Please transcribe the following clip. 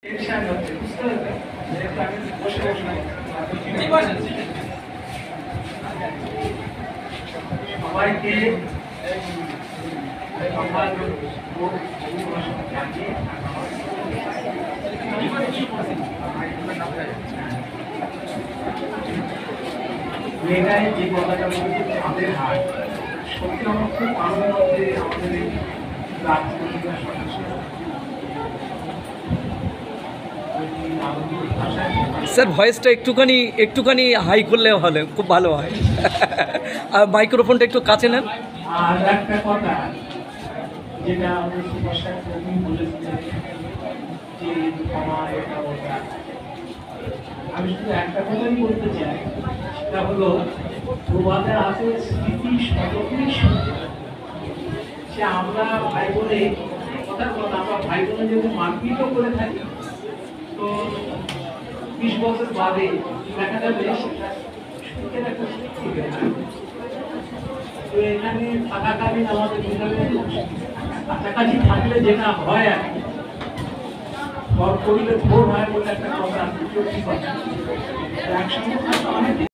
সবাইকে মেয়েরাই যে কথাটা বলছে আমাদের হাট সত্যি আমার খুব আনন্দ হচ্ছে আমাদের এই রাজপরিবার সদস্য স্যার ভয়েসটা একটুখানি হাই করলে হলে খুব ভালো হয় আর মাইক্রোফোনটা একটু কাছে নেন। আর একটা কথা যেটা আমাদের সুভাষায় কবি বলেছিলেন যে ক্ষমা এটা ওটা, আমি শুধু একটা কথাই বলতে চাই, সেটা হলো প্রবাদে আছে স্মৃতি সততই সত্য। সে আমরা ভাই বোনে কথার কথা আমরা ভাই বোনে যদি মারপিটও করে থাকি তো 20 বছর বাদে দেখা যাবে সেটা সুখের একটা স্মৃতি হয়ে থাকবে। তো এখানে থাকাকালীন আমাদের কাছাকাছি থাকলে যেটা হয় আর কি, ঘর করলে ভোর হয় বলে একটা কথা, একসঙ্গে থাকলে অনেক